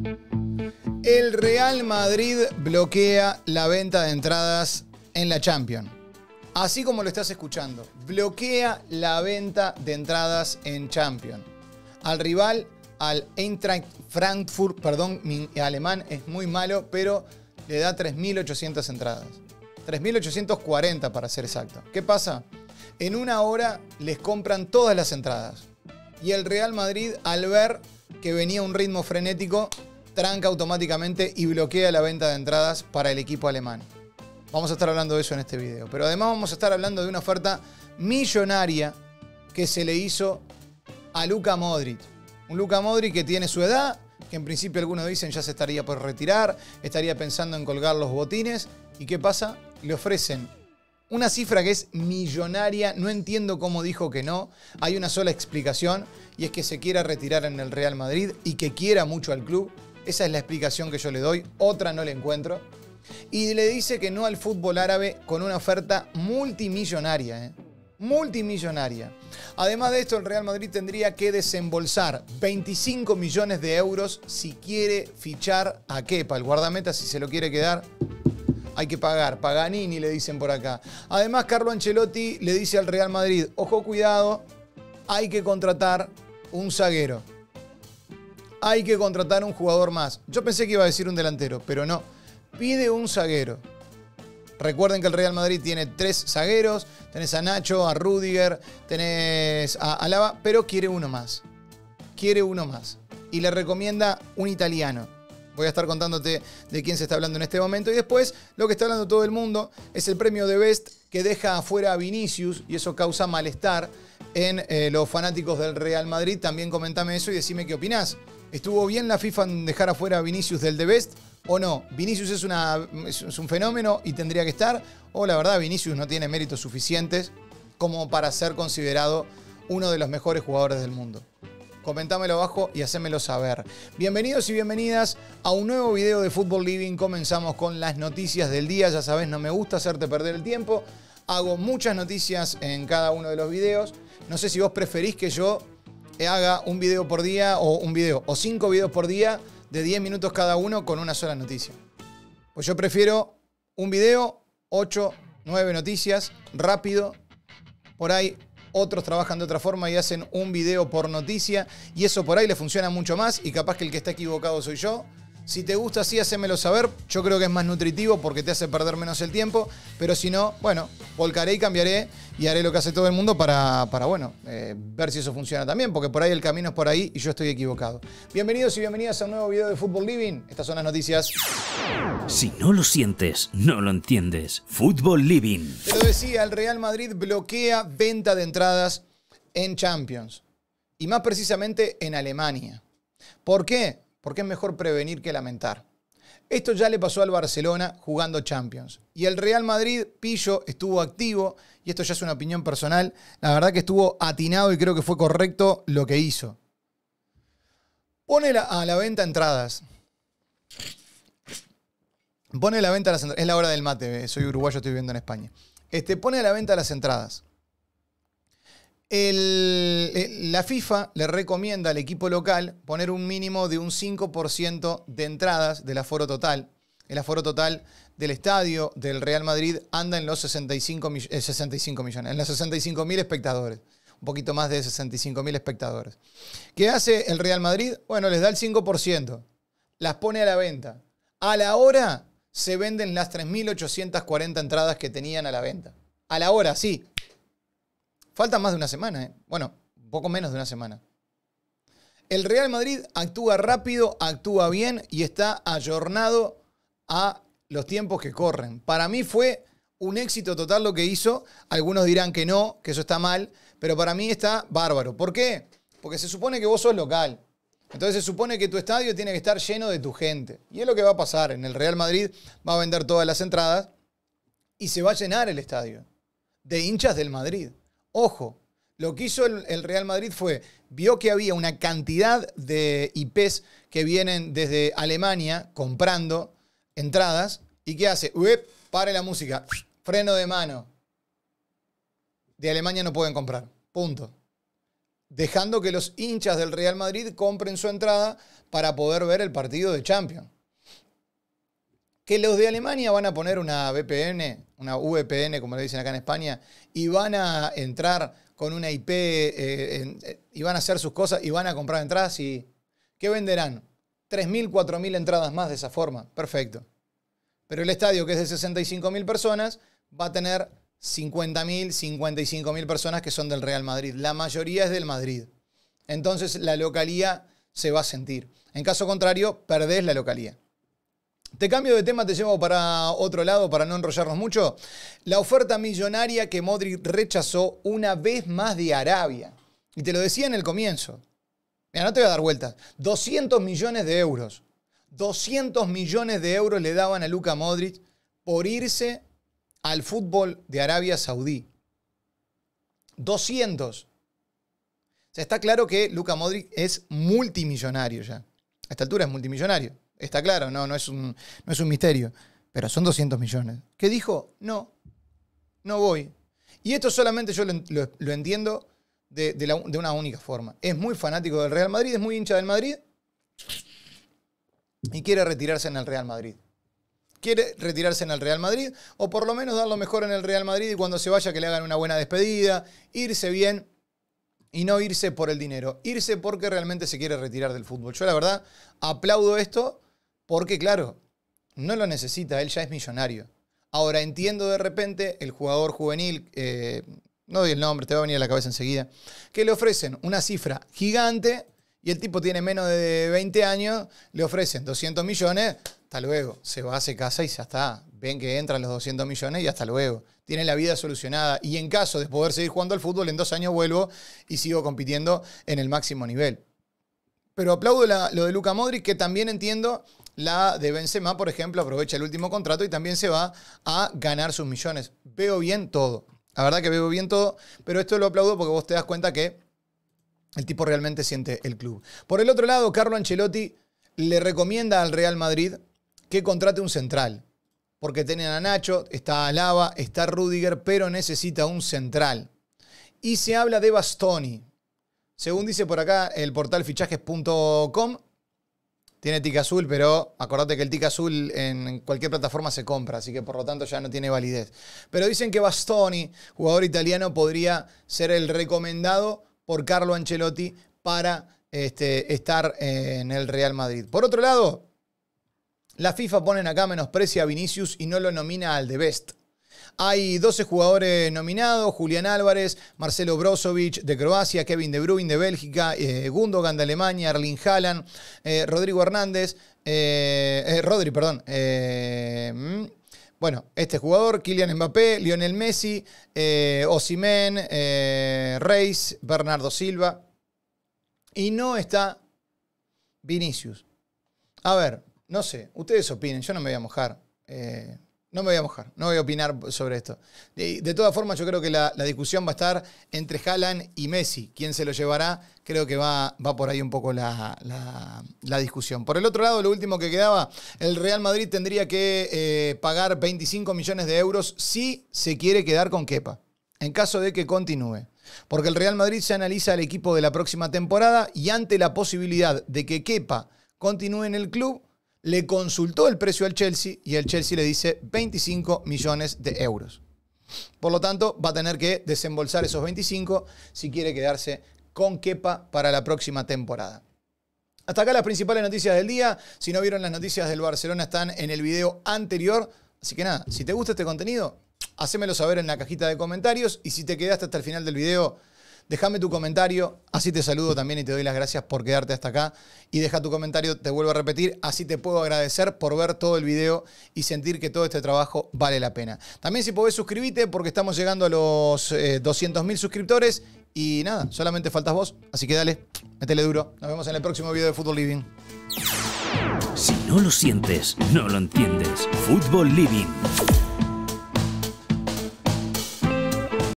El Real Madrid bloquea la venta de entradas en la Champions. Así como lo estás escuchando, bloquea la venta de entradas en Champions. Al rival, al Eintracht Frankfurt, perdón, mi alemán es muy malo, pero le da 3.800 entradas. 3.840 para ser exacto. ¿Qué pasa? En una hora les compran todas las entradas. Y el Real Madrid, al ver que venía un ritmo frenético, tranca automáticamente y bloquea la venta de entradas para el equipo alemán. Vamos a estar hablando de eso en este video. Pero además vamos a estar hablando de una oferta millonaria que se le hizo a Luka Modric. Un Luka Modric que tiene su edad, que en principio algunos dicen ya se estaría por retirar, estaría pensando en colgar los botines. ¿Y qué pasa? Le ofrecen una cifra que es millonaria. No entiendo cómo dijo que no. Hay una sola explicación y es que se quiera retirar en el Real Madrid y que quiera mucho al club. Esa es la explicación que yo le doy. Otra no le encuentro. Y le dice que no al fútbol árabe con una oferta multimillonaria. Multimillonaria. Además de esto, el Real Madrid tendría que desembolsar 25 millones de euros si quiere fichar a Kepa, el guardameta, si se lo quiere quedar. Hay que pagar. Paganini le dicen por acá. Además, Carlo Ancelotti le dice al Real Madrid, ojo, cuidado, hay que contratar un zaguero. Hay que contratar un jugador más. Yo pensé que iba a decir un delantero, pero no. Pide un zaguero. Recuerden que el Real Madrid tiene 3 zagueros. Tenés a Nacho, a Rüdiger, tenés a Alaba, pero quiere uno más. Quiere uno más. Y le recomienda un italiano. Voy a estar contándote de quién se está hablando en este momento. Y después, lo que está hablando todo el mundo es el premio de Best que deja afuera a Vinicius. Y eso causa malestar en los fanáticos del Real Madrid. También comentame eso y decime qué opinás. ¿Estuvo bien la FIFA en dejar afuera a Vinicius del The Best o no? ¿Vinicius es un fenómeno y tendría que estar? ¿O la verdad Vinicius no tiene méritos suficientes como para ser considerado uno de los mejores jugadores del mundo? Comentámelo abajo y hacémelo saber. Bienvenidos y bienvenidas a un nuevo video de Football Living. Comenzamos con las noticias del día. Ya sabés, no me gusta hacerte perder el tiempo. Hago muchas noticias en cada uno de los videos. No sé si vos preferís que yo haga un video por día o 5 videos por día de 10 minutos cada uno con una sola noticia. Pues yo prefiero un video, 8, 9 noticias, rápido. Por ahí otros trabajan de otra forma y hacen un video por noticia y eso por ahí le funciona mucho más y capaz que el que está equivocado soy yo. Si te gusta así, hacémelo saber. Yo creo que es más nutritivo porque te hace perder menos el tiempo. Pero si no, bueno, volcaré y cambiaré y haré lo que hace todo el mundo para ver si eso funciona también. Porque por ahí el camino es por ahí y yo estoy equivocado. Bienvenidos y bienvenidas a un nuevo video de Football Living. Estas son las noticias. Si no lo sientes, no lo entiendes. Football Living. Te lo decía, el Real Madrid bloquea venta de entradas en Champions. Y más precisamente en Alemania. ¿Por qué? Porque es mejor prevenir que lamentar. Esto ya le pasó al Barcelona jugando Champions. Y el Real Madrid, Pillo, estuvo activo, y esto ya es una opinión personal, la verdad que estuvo atinado y creo que fue correcto lo que hizo. Pone a la venta entradas. Pone a la venta las entradas. Es la hora del mate, soy uruguayo, estoy viviendo en España. Pone a la venta las entradas. La FIFA le recomienda al equipo local poner un mínimo de un 5% de entradas del aforo total. El aforo total del estadio del Real Madrid anda en los 65 millones, en los 65.000 espectadores. Un poquito más de 65.000 espectadores. ¿Qué hace el Real Madrid? Bueno, les da el 5%. Las pone a la venta. A la hora se venden las 3.840 entradas que tenían a la venta. A la hora, sí. Falta más de una semana, ¿eh? Bueno, un poco menos de una semana. El Real Madrid actúa rápido, actúa bien y está ayornado a los tiempos que corren. Para mí fue un éxito total lo que hizo. Algunos dirán que no, que eso está mal, pero para mí está bárbaro. ¿Por qué? Porque se supone que vos sos local. Entonces se supone que tu estadio tiene que estar lleno de tu gente. Y es lo que va a pasar. En el Real Madrid va a vender todas las entradas y se va a llenar el estadio de hinchas del Madrid. Ojo, lo que hizo el Real Madrid fue, vio que había una cantidad de IPs que vienen desde Alemania comprando entradas. ¿Y qué hace? Pare la música. Freno de mano. De Alemania no pueden comprar. Punto. dejando que los hinchas del Real Madrid compren su entrada para poder ver el partido de Champions. Que los de Alemania van a poner una VPN, una VPN, como le dicen acá en España, y van a entrar con una IP y van a hacer sus cosas y van a comprar entradas y ¿qué venderán? 3.000, 4.000 entradas más de esa forma. Perfecto. Pero el estadio, que es de 65.000 personas, va a tener 50.000, 55.000 personas que son del Real Madrid. La mayoría es del Madrid. Entonces la localía se va a sentir. En caso contrario, perdés la localía. Te cambio de tema, te llevo para otro lado para no enrollarnos mucho. La oferta millonaria que Modric rechazó una vez más de Arabia. Y te lo decía en el comienzo. Mira, no te voy a dar vueltas. 200 millones de euros. 200 millones de euros le daban a Luka Modric por irse al fútbol de Arabia Saudí. 200. O sea, está claro que Luka Modric es multimillonario ya. A esta altura es multimillonario. Está claro, no es un misterio. Pero son 200 millones. ¿Qué dijo? No voy. Y esto solamente yo lo entiendo de una única forma. Es muy fanático del Real Madrid, es muy hincha del Madrid y quiere retirarse en el Real Madrid. Quiere retirarse en el Real Madrid o por lo menos dar lo mejor en el Real Madrid y cuando se vaya que le hagan una buena despedida, irse bien y no irse por el dinero. Irse porque realmente se quiere retirar del fútbol. Yo la verdad aplaudo esto porque claro, no lo necesita, él ya es millonario. Ahora entiendo de repente el jugador juvenil, no doy el nombre, te va a venir a la cabeza enseguida, que le ofrecen una cifra gigante y el tipo tiene menos de 20 años, le ofrecen 200 millones, hasta luego, se va, se casa y ya está. Ven que entran los 200 millones y hasta luego. Tiene la vida solucionada y en caso de poder seguir jugando al fútbol, en 2 años vuelvo y sigo compitiendo en el máximo nivel. Pero aplaudo lo de Luka Modric, que también entiendo la de Benzema, por ejemplo, aprovecha el último contrato y también se va a ganar sus millones. Veo bien todo. La verdad que veo bien todo, pero esto lo aplaudo porque vos te das cuenta que el tipo realmente siente el club. Por el otro lado, Carlo Ancelotti le recomienda al Real Madrid que contrate un central. Porque tienen a Nacho, está Alaba, está Rüdiger, pero necesita un central. Y se habla de Bastoni. Según dice por acá el portal fichajes.com, tiene tic azul, pero acordate que el tic azul en cualquier plataforma se compra, así que por lo tanto ya no tiene validez. Pero dicen que Bastoni, jugador italiano, podría ser el recomendado por Carlo Ancelotti para estar en el Real Madrid. Por otro lado, la FIFA ponen acá menosprecia a Vinicius y no lo nomina al The Best. Hay 12 jugadores nominados: Julián Álvarez, Marcelo Brozovic de Croacia, Kevin De Bruyne de Bélgica, Gundogan de Alemania, Erling Haaland, Rodrigo Hernández, Rodri, perdón. Bueno, este jugador, Kylian Mbappé, Lionel Messi, Osimhen, Reis, Bernardo Silva. Y no está Vinicius. A ver, no sé, ustedes opinen, yo no me voy a mojar. No me voy a mojar, no voy a opinar sobre esto. De todas formas, yo creo que la discusión va a estar entre Haaland y Messi. ¿Quién se lo llevará? Creo que va por ahí un poco la discusión. Por el otro lado, lo último que quedaba, el Real Madrid tendría que pagar 25 millones de euros si se quiere quedar con Kepa, en caso de que continúe. Porque el Real Madrid se analiza el equipo de la próxima temporada y ante la posibilidad de que Kepa continúe en el club, le consultó el precio al Chelsea y el Chelsea le dice 25 millones de euros. Por lo tanto, va a tener que desembolsar esos 25 si quiere quedarse con Kepa para la próxima temporada. Hasta acá las principales noticias del día. Si no vieron las noticias del Barcelona, están en el video anterior. Así que nada, si te gusta este contenido, hacémelo saber en la cajita de comentarios. Y si te quedaste hasta el final del video, déjame tu comentario, así te saludo también y te doy las gracias por quedarte hasta acá. Y deja tu comentario, te vuelvo a repetir, así te puedo agradecer por ver todo el video y sentir que todo este trabajo vale la pena. También si podés suscribirte porque estamos llegando a los 200.000 suscriptores. Y nada, solamente faltas vos, así que dale, métele duro. Nos vemos en el próximo video de Fútbol Living. Si no lo sientes, no lo entiendes. Fútbol Living.